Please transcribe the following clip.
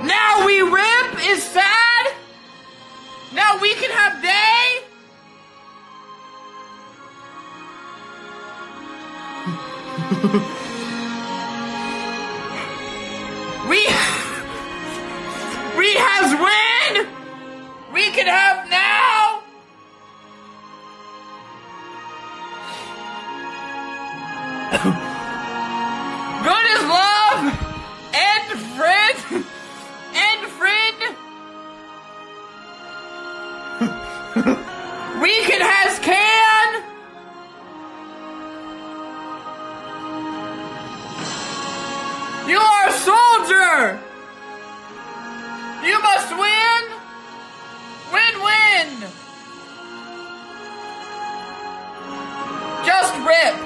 Now we rip is sad? Now we can have they? We has win? We can have now? Good is love and friend and friend. Weekend has can. You are a soldier. You must win. Win-win. Just rip.